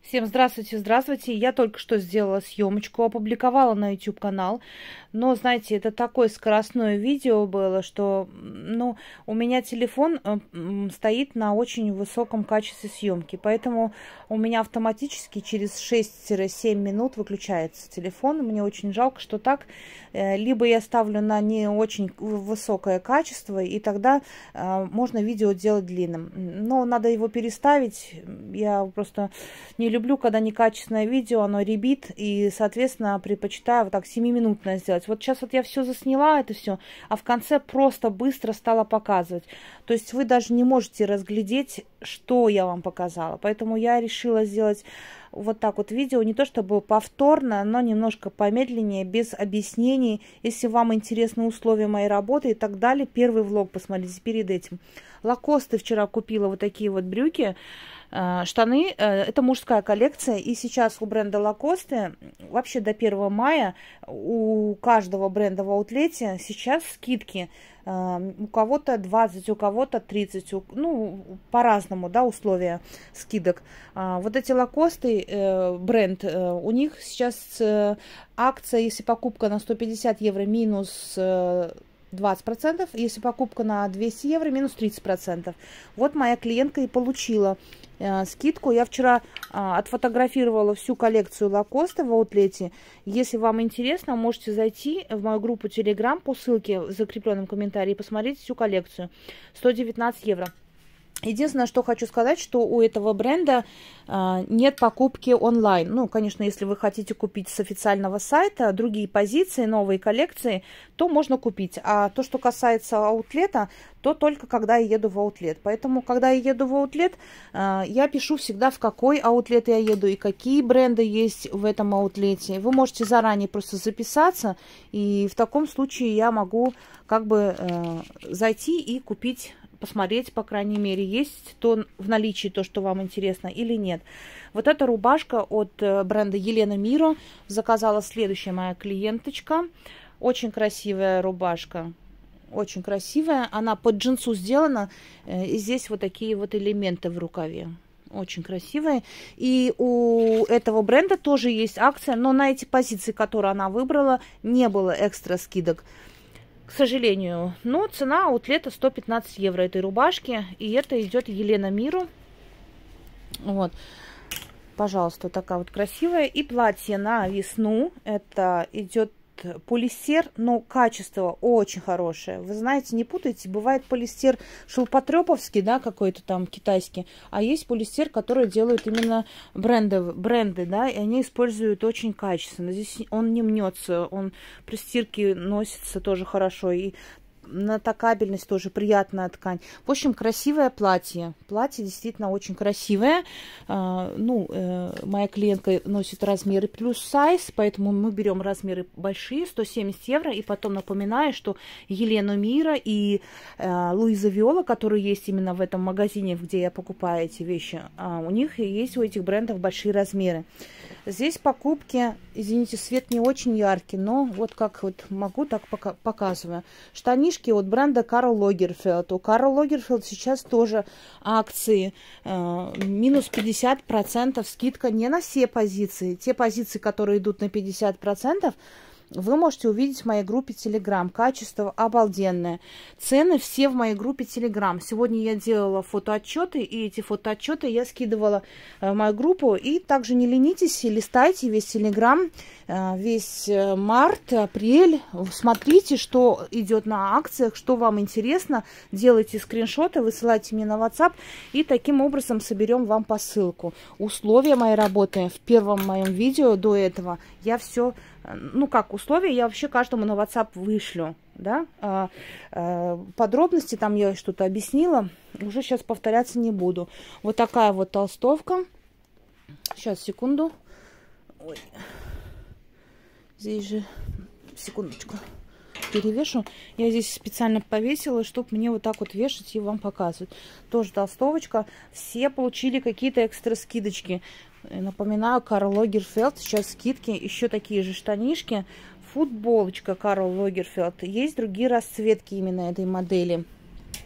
Всем здравствуйте, здравствуйте. Я только что сделала съемочку, опубликовала на YouTube канал. Но, знаете, это такое скоростное видео было, что, у меня телефон стоит на очень высоком качестве съемки. Поэтому у меня автоматически через 6-7 минут выключается телефон. Мне очень жалко, что так. Либо я ставлю на не очень высокое качество, и тогда можно видео делать длинным. Но надо его переставить. Я просто не люблю, когда некачественное видео, оно ребит, и, соответственно, предпочитаю вот так 7-минутное сделать. Вот сейчас вот я все засняла, это все, а в конце просто быстро стала показывать. То есть вы даже не можете разглядеть, что я вам показала. Поэтому я решила сделать вот так вот видео, не то чтобы повторно, но немножко помедленнее, без объяснений. Если вам интересны условия моей работы и так далее, первый влог посмотрите перед этим. Лакосты вчера купила, вот такие вот брюки. Штаны, это мужская коллекция, и сейчас у бренда Лакосты, вообще до 1 мая, у каждого бренда в аутлете сейчас скидки. У кого-то 20, у кого-то 30, по-разному, да, условия скидок. Вот эти Лакосты, бренд, у них сейчас акция, если покупка на 150 евро минус 20%, если покупка на 200 евро минус 30%. Вот моя клиентка и получила скидку. Я вчера отфотографировала всю коллекцию Лакосты в аутлете. Если вам интересно, можете зайти в мою группу Telegram по ссылке в закрепленном комментарии и посмотреть всю коллекцию. 119 евро. Единственное, что хочу сказать, что у этого бренда нет покупки онлайн. Ну, конечно, если вы хотите купить с официального сайта другие позиции, новые коллекции, то можно купить. А то, что касается аутлета, то только когда я еду в аутлет. Поэтому, когда я еду в аутлет, я пишу всегда, в какой аутлет я еду и какие бренды есть в этом аутлете. Вы можете заранее просто записаться, и в таком случае я могу зайти и купить, посмотреть, по крайней мере, есть то в наличии то, что вам интересно или нет. Вот эта рубашка от бренда Елена Миро заказала следующая моя клиенточка. Очень красивая рубашка. Очень красивая. Она под джинсу сделана. И здесь вот такие вот элементы в рукаве. Очень красивые. И у этого бренда тоже есть акция, но на эти позиции, которые она выбрала, не было экстра скидок, к сожалению. Но цена аутлета 115 евро этой рубашки. И это идет Елена Миру. Вот. Пожалуйста, такая вот красивая. И платье на весну. Это идет полиэстер, но качество очень хорошее. Вы знаете, не путайте, бывает полиэстер шелпотреповский, да, какой-то там китайский, а есть полиэстер, который делают именно бренды, да, и они используют очень качественно. Здесь он не мнется, он при стирке носится тоже хорошо, и на такабельность тоже приятная ткань. В общем, красивое платье. Платье действительно очень красивое. Моя клиентка носит размеры плюс сайз, поэтому мы берем размеры большие, 170 евро. И потом напоминаю, что Елена Мира и Луиза Виола, которые есть именно в этом магазине, где я покупаю эти вещи, у них есть у этих брендов большие размеры. Здесь покупки, извините, свет не очень яркий, но вот как вот могу, так показываю. Штанишки от бренда Карл Лагерфельд. У Карл Лагерфельд сейчас тоже акции. Минус 50% скидка не на все позиции. Те позиции, которые идут на 50%, вы можете увидеть в моей группе Telegram. Качество обалденное. Цены все в моей группе Telegram. Сегодня я делала фотоотчеты, и эти фотоотчеты я скидывала в мою группу. И также не ленитесь, листайте весь Telegram, весь март, апрель. Смотрите, что идет на акциях, что вам интересно. Делайте скриншоты, высылайте мне на WhatsApp. И таким образом соберем вам посылку. Условия моей работы в первом моем видео до этого я все... условия я вообще каждому на WhatsApp вышлю, да, подробности там я что-то объяснила, уже сейчас повторяться не буду. Вот такая вот толстовка, сейчас, секунду, ой, здесь же, секундочку, перевешу, я здесь специально повесила, чтобы мне вот так вот вешать и вам показывать. Тоже толстовочка, все получили какие-то экстра скидочки. Напоминаю, Карл Лагерфельд, сейчас скидки, еще такие же штанишки, футболочка Карл Лагерфельд. Есть другие расцветки именно этой модели.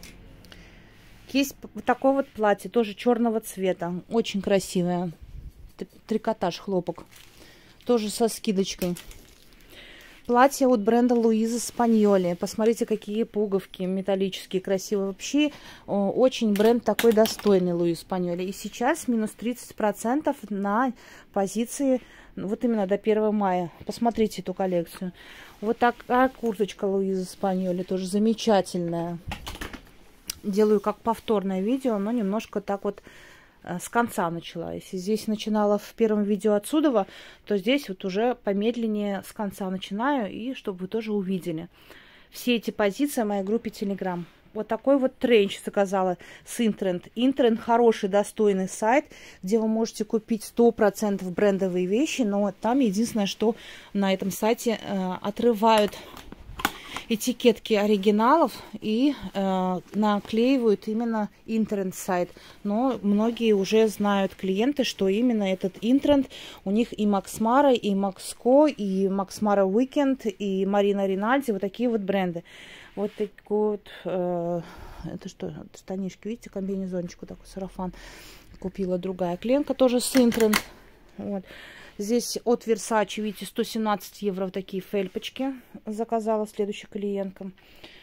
Есть вот такое вот платье, тоже черного цвета, очень красивое. трикотаж, хлопок. Тоже со скидочкой. Платье от бренда Луиза Спаньоли. Посмотрите, какие пуговки металлические, красивые. Вообще, очень бренд такой достойный, Луиз Спаньоли. И сейчас минус 30% на позиции, вот именно до 1 мая. Посмотрите эту коллекцию. Вот такая курточка Луиза Спаньоли, тоже замечательная. Делаю как повторное видео, но немножко так вот с конца начала. Если здесь начинала в первом видео отсюда, то здесь вот уже помедленнее с конца начинаю, и чтобы вы тоже увидели все эти позиции в моей группе Telegram. Вот такой вот тренч заказала с Интренд. Интренд хороший, достойный сайт, где вы можете купить 100% брендовые вещи, но там единственное, что на этом сайте отрывают этикетки оригиналов и наклеивают именно Интренд сайт. Но многие уже знают клиенты, что именно этот Интренд, у них и Макс Мара, и Макс Ко, и Макс Мара Уикенд, и Марина Ринальди, вот такие вот бренды. Вот такой вот, это что, штанишки, видите, комбинезончик, такой сарафан. Купила другая клиентка, тоже с Интренд. Вот. Здесь от Versace, видите, 117 евро в такие фельпочки заказала следующая клиентка.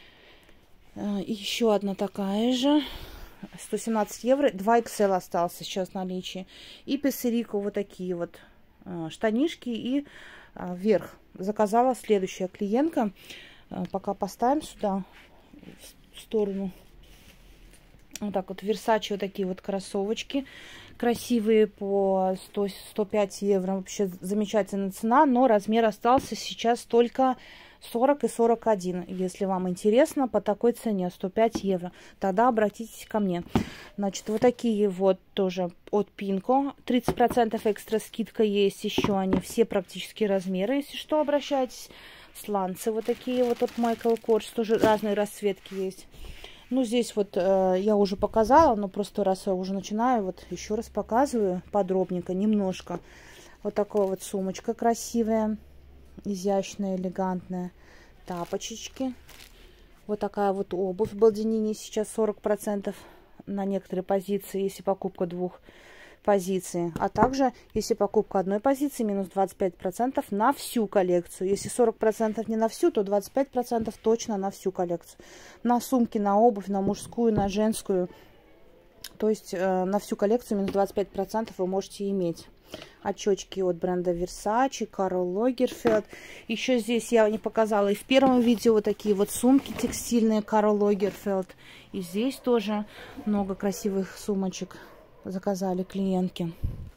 Еще одна такая же, 117 евро, 2 XL остался сейчас в наличии. И Пессерико вот такие вот штанишки и верх заказала следующая клиентка. Пока поставим сюда в сторону. Вот так вот, Versace вот такие вот кроссовочки. Красивые по 105 евро. Вообще замечательная цена, но размер остался сейчас только 40 и 41. Если вам интересно, по такой цене 105 евро, тогда обратитесь ко мне. Значит, вот такие вот тоже от Пинко. 30% экстра скидка есть еще. Они все практически размеры. Если что, обращайтесь. Сланцы вот такие вот от Michael Kors. Тоже разные расцветки есть. Ну, здесь вот я уже показала, но просто раз я уже начинаю, вот еще раз показываю подробненько, немножко. Вот такая вот сумочка красивая, изящная, элегантная. Тапочечки. Вот такая вот обувь в Балдинине сейчас 40% на некоторые позиции, если покупка 2 позиций. А также, если покупка одной позиции, минус 25% на всю коллекцию. Если 40% не на всю, то 25% точно на всю коллекцию. На сумки, на обувь, на мужскую, на женскую. То есть на всю коллекцию минус 25% вы можете иметь. Очечки от бренда Versace, Карл Лагерфельд. Еще здесь я не показала и в первом видео вот такие вот сумки текстильные Карл Лагерфельд. И здесь тоже много красивых сумочек заказали клиентки.